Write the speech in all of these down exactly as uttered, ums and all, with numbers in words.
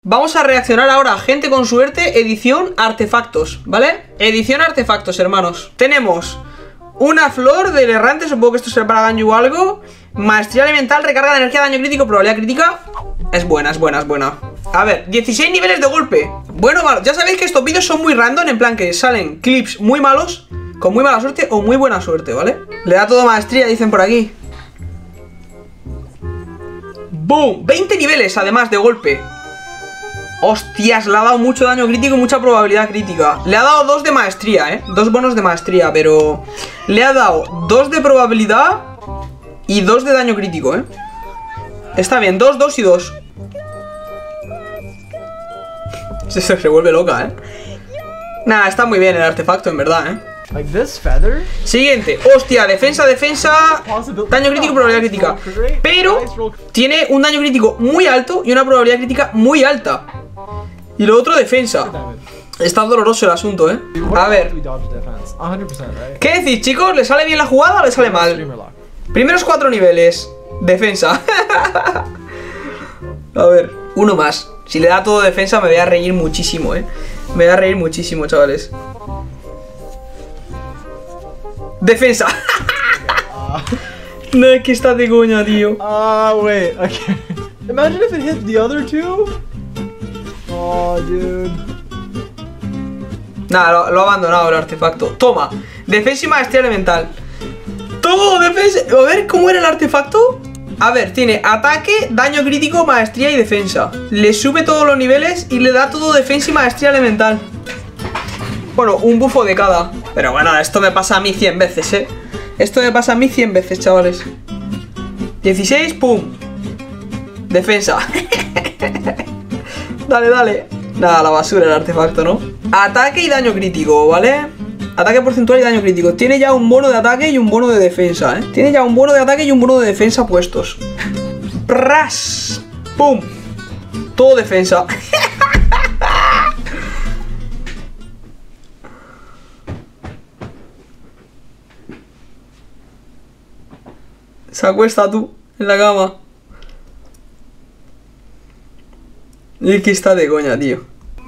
Vamos a reaccionar ahora a gente con suerte, edición artefactos, ¿vale? Edición artefactos, hermanos. Tenemos una flor del errante, supongo que esto será para Ganyu o algo. Maestría elemental, recarga de energía, daño crítico, probabilidad crítica. Es buena, es buena, es buena. A ver, dieciséis niveles de golpe. Bueno, malo, ya sabéis que estos vídeos son muy random, en plan que salen clips muy malos, con muy mala suerte o muy buena suerte, ¿vale? Le da todo maestría, dicen por aquí. ¡Boom! veinte niveles además de golpe. Hostias, le ha dado mucho daño crítico y mucha probabilidad crítica. Le ha dado dos de maestría, ¿eh? Dos bonos de maestría, pero... Le ha dado dos de probabilidad y dos de daño crítico, ¿eh? Está bien, dos, dos y dos. Se, se vuelve loca, ¿eh? Nah, está muy bien el artefacto, en verdad, ¿eh? Like this feather. Siguiente, hostia, defensa, defensa, daño crítico, probabilidad crítica. Pero tiene un daño crítico muy alto y una probabilidad crítica muy alta. Y lo otro, defensa. Está doloroso el asunto, ¿eh? A ver, ¿qué decís, chicos? ¿Le sale bien la jugada o le sale mal? Primeros cuatro niveles, defensa. A ver, uno más. Si le da todo defensa me voy a reír muchísimo, ¿eh? Me voy a reír muchísimo, chavales. Defensa. No, es que está de coña, tío. Ah, uh, wait, okay. Imagine if it hit the other two. Oh, dude. Nada, lo, lo ha abandonado el artefacto. Toma, defensa y maestría elemental. Todo, defensa. A ver, ¿cómo era el artefacto? A ver, tiene ataque, daño crítico, maestría y defensa. Le sube todos los niveles y le da todo defensa y maestría elemental. Bueno, un bufo de cada. Pero bueno, esto me pasa a mí cien veces, ¿eh? Esto me pasa a mí cien veces, chavales. dieciséis, pum. Defensa. Dale, dale. Nada, la basura el artefacto, ¿no? Ataque y daño crítico, ¿vale? Ataque porcentual y daño crítico. Tiene ya un bono de ataque y un bono de defensa, ¿eh? Tiene ya un bono de ataque y un bono de defensa puestos. ¡Pras! ¡Pum! Todo defensa. Se acuesta tú en la cama. Y es que está de coña, tío.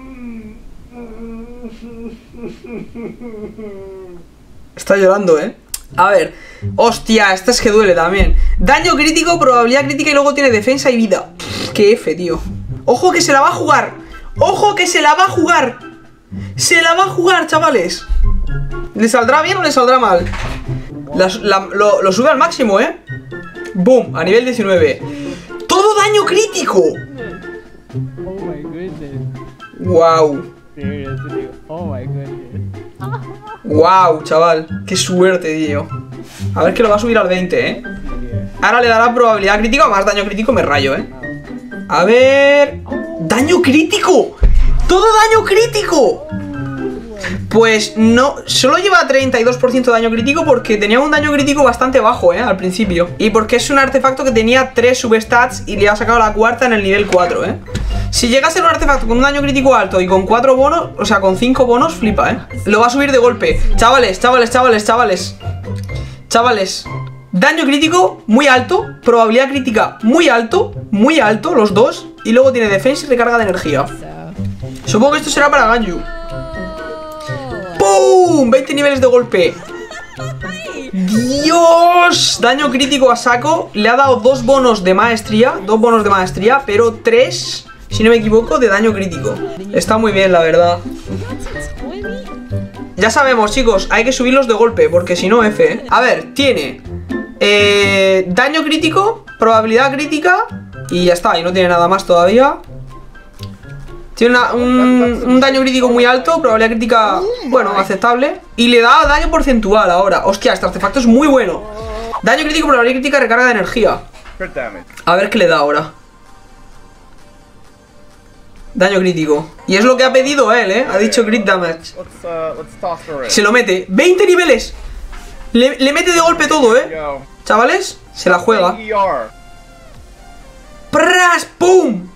Está llorando, ¿eh? A ver. Hostia, esta es que duele también. Daño crítico, probabilidad crítica y luego tiene defensa y vida. Pff, qué F, tío. Ojo que se la va a jugar. Ojo que se la va a jugar. Se la va a jugar, chavales. ¿Le saldrá bien o le saldrá mal? La, la, lo, lo sube al máximo, ¿eh? Boom, a nivel diecinueve. ¡Todo daño crítico! Oh my goodness. Wow. Oh my goodness. Wow, chaval. Qué suerte, tío. A ver que lo va a subir al veinte, ¿eh? Ahora le dará probabilidad crítica o más daño crítico, me rayo, ¿eh? A ver... ¡Daño crítico! ¡Todo daño crítico! Pues no, solo lleva treinta y dos por ciento de daño crítico porque tenía un daño crítico bastante bajo, eh, al principio. Y porque es un artefacto que tenía tres substats y le ha sacado la cuarta en el nivel cuatro, eh. Si llega a ser un artefacto con un daño crítico alto y con cuatro bonos, o sea, con cinco bonos, flipa, eh. Lo va a subir de golpe. Chavales, chavales, chavales, chavales. Chavales. Daño crítico muy alto, probabilidad crítica muy alto, muy alto, los dos. Y luego tiene defensa y recarga de energía. Supongo que esto será para Ganyu. ¡Pum! veinte niveles de golpe. ¡Dios! Daño crítico a saco. Le ha dado dos bonos de maestría. Dos bonos de maestría, pero tres, si no me equivoco, de daño crítico. Está muy bien, la verdad. Ya sabemos, chicos, hay que subirlos de golpe, porque si no, F, ¿eh? A ver, tiene eh, daño crítico, probabilidad crítica y ya está, y no tiene nada más todavía. Tiene una, un, un daño crítico muy alto, probabilidad crítica, bueno, aceptable. Y le da daño porcentual ahora. Hostia, este artefacto es muy bueno. Daño crítico, probabilidad crítica, recarga de energía. A ver qué le da ahora. Daño crítico. Y es lo que ha pedido él, ¿eh? Ha dicho crit damage. Se lo mete. ¡veinte niveles! Le, le mete de golpe todo, ¿eh? Chavales, se la juega. ¡Pras! ¡Pum!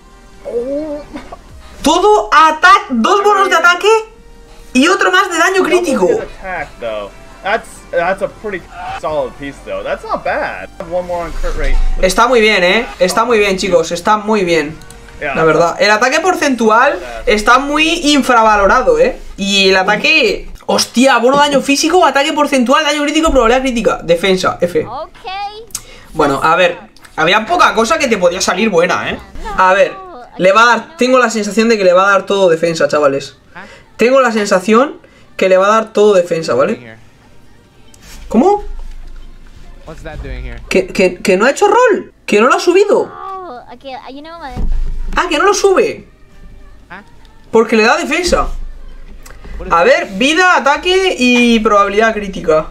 Todo ataque, dos bonos de ataque y otro más de daño crítico. Está muy bien, eh. Está muy bien, chicos. Está muy bien. La verdad, el ataque porcentual está muy infravalorado, ¿eh? Y el ataque... Hostia, bono daño físico, ataque porcentual, daño crítico, probabilidad crítica. Defensa, F. Bueno, a ver, había poca cosa que te podía salir buena, ¿eh? A ver, le va a dar... Tengo la sensación de que le va a dar todo defensa, chavales. Tengo la sensación que le va a dar todo defensa, ¿vale? ¿Cómo? Que, que, que no ha hecho rol, que no lo ha subido. Ah, que no lo sube. Porque le da defensa. A ver, vida, ataque y probabilidad crítica.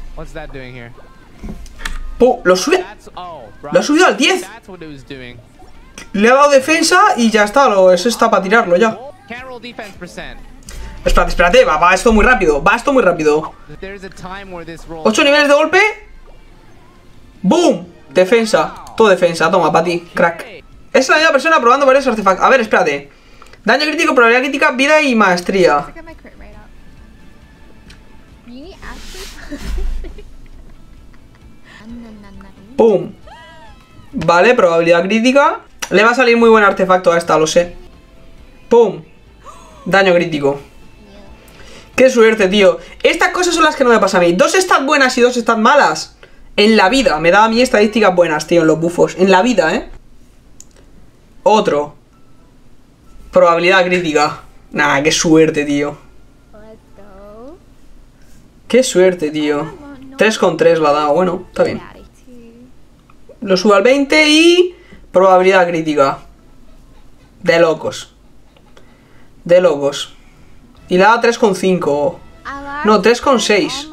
Puh, lo sube. Lo ha subido al diez. Le ha dado defensa y ya está. Lo, eso está para tirarlo ya. Espérate, espérate, va, va esto muy rápido. Va esto muy rápido. ocho niveles de golpe. ¡Boom! Defensa, todo defensa, toma, para ti, crack. Es la misma persona probando varios artefactos. A ver, espérate. Daño crítico, probabilidad crítica, vida y maestría. ¡Pum! Vale, probabilidad crítica. Le va a salir muy buen artefacto a esta, lo sé. ¡Pum! Daño crítico. ¡Qué suerte, tío! Estas cosas son las que no me pasan a mí. Dos stats buenas y dos stats malas. En la vida, me da a mí estadísticas buenas, tío, en los bufos. En la vida, ¿eh? Otro. Probabilidad crítica. Nah, qué suerte, tío. Qué suerte, tío. tres con tres la ha dado, bueno, está bien. Lo sube al veinte y... Probabilidad crítica. De locos. De locos. Y le ha dado tres con cinco. No, tres con seis.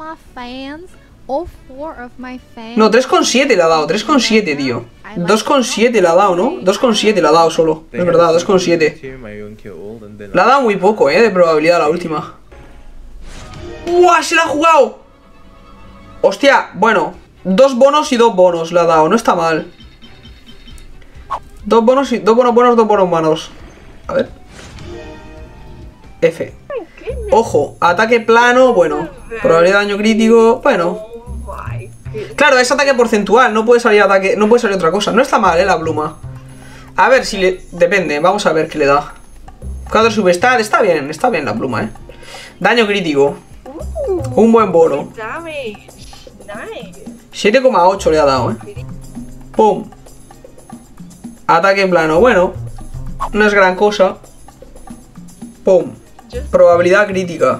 No, tres con siete le ha dado, tres con siete, tío. dos con siete le ha dado, ¿no? dos con siete le ha dado solo. Es verdad, dos con siete. Le ha dado muy poco, ¿eh? De probabilidad la última. ¡Uah! ¡Se la ha jugado! Hostia, bueno. Dos bonos y dos bonos le ha dado, no está mal. Dos bonos y... Dos bonos buenos, dos bonos malos. A ver. F. Ojo, ataque plano, bueno. Probabilidad de daño crítico, bueno. Claro, es ataque porcentual, no puede salir ataque, no puede salir otra cosa. No está mal, eh, la pluma. A ver si le... Depende, vamos a ver qué le da. cuatro subestat, está bien, está bien la pluma, eh. Daño crítico. Un buen bono. siete coma ocho le ha dado, eh. Pum. Ataque plano, bueno. No es gran cosa. Pum. Probabilidad crítica.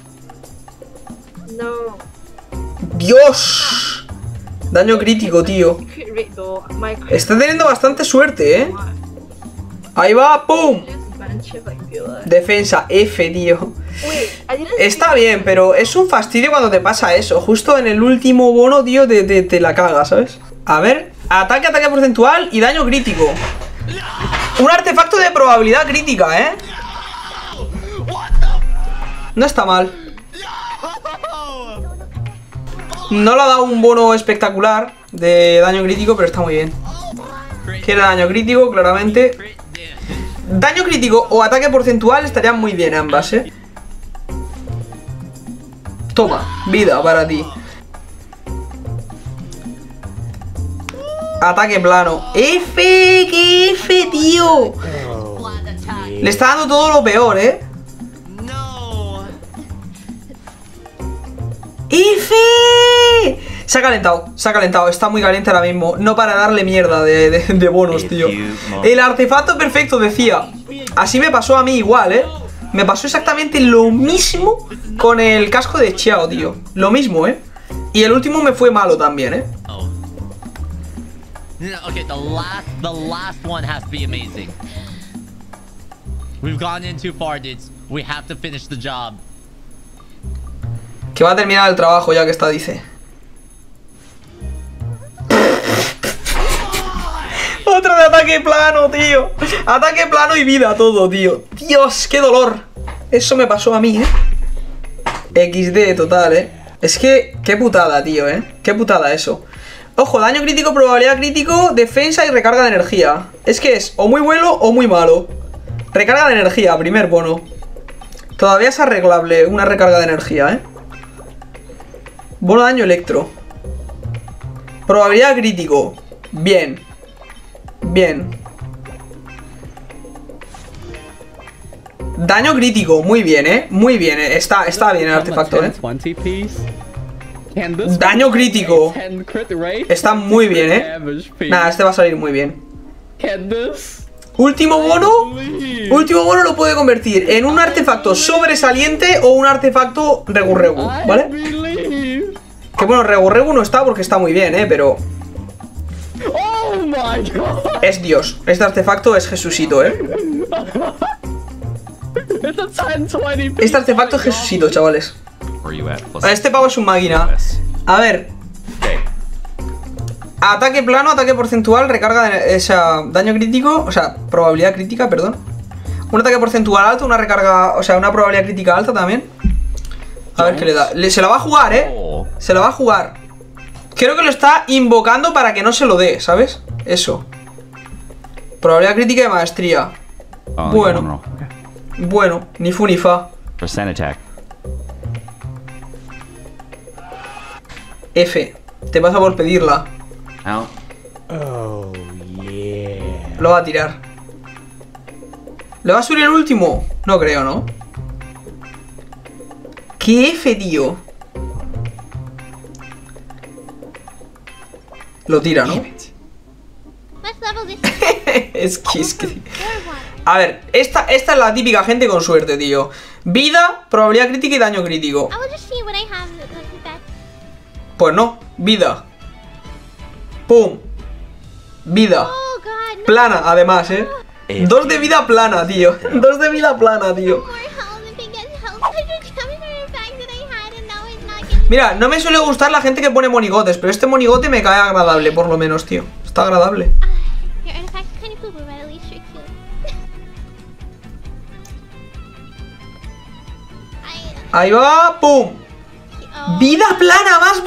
No. ¡Dios! Daño crítico, tío. Está teniendo bastante suerte, ¿eh? Ahí va, ¡pum! Defensa, F, tío. Está bien, pero es un fastidio cuando te pasa eso. Justo en el último bono, tío, te, te, te la caga, ¿sabes? A ver, ataque, ataque porcentual y daño crítico. Un artefacto de probabilidad crítica, ¿eh? No está mal. No le ha dado un bono espectacular de daño crítico, pero está muy bien. Quiere daño crítico, claramente. Daño crítico o ataque porcentual estarían muy bien ambas, ¿eh? Toma, vida para ti. Ataque plano. F, que F, tío. Le está dando todo lo peor, ¿eh? ¡F! Se ha calentado, se ha calentado, está muy caliente ahora mismo. No para darle mierda de, de, de bonos, tío. El artefacto perfecto decía. Así me pasó a mí igual, ¿eh? Me pasó exactamente lo mismo con el casco de Xiao, tío. Lo mismo, ¿eh? Y el último me fue malo también, ¿eh? Okay, the last, the last one has to be amazing. We've gone in too far, dudes. We have to finish the job. Que va a terminar el trabajo ya que está, dice. Otro de ataque plano, tío. Ataque plano y vida todo, tío. Dios, qué dolor. Eso me pasó a mí, ¿eh? equis de total, ¿eh? Es que, qué putada, tío, ¿eh? Qué putada eso. Ojo, daño crítico, probabilidad crítico, defensa y recarga de energía. Es que es o muy bueno o muy malo. Recarga de energía, primer bono. Todavía es arreglable una recarga de energía, ¿eh? Bono daño electro. Probabilidad crítico. Bien. Bien. Daño crítico, muy bien, eh. Muy bien, eh. Está, está bien el artefacto, eh. Daño crítico. Está muy bien, eh. Nada, este va a salir muy bien. Último bono. Último bono lo puede convertir en un artefacto sobresaliente o un artefacto regu-regu, ¿vale? Que bueno, regu-regu no está porque está muy bien, eh, pero... Es Dios. Este artefacto es Jesucito, eh. Este artefacto es Jesucito, chavales. Este pavo es un máquina. A ver. Ataque plano, ataque porcentual, recarga de esa daño crítico, o sea, probabilidad crítica, perdón. Un ataque porcentual alto, una recarga, o sea, una probabilidad crítica alta también. A ver qué le da. Le, se la va a jugar, eh. Se la va a jugar. Creo que lo está invocando para que no se lo dé, ¿sabes? Eso. Probabilidad crítica de maestría. Bueno. Bueno, ni fu ni fa. F. Te pasa por pedirla. Oh, yeah. Lo va a tirar. ¿Le va a subir el último? No creo, ¿no? ¿Qué F, tío? Lo tira, ¿no? Es que, es que... A ver, esta, esta es la típica gente con suerte, tío. Vida, probabilidad crítica y daño crítico. Pues no, vida. Pum. Vida. Plana, además, eh. Dos de vida plana, tío. Dos de vida plana, tío. Mira, no me suele gustar la gente que pone monigotes, pero este monigote me cae agradable, por lo menos, tío. Está agradable. Ahí va, pum. Vida plana, más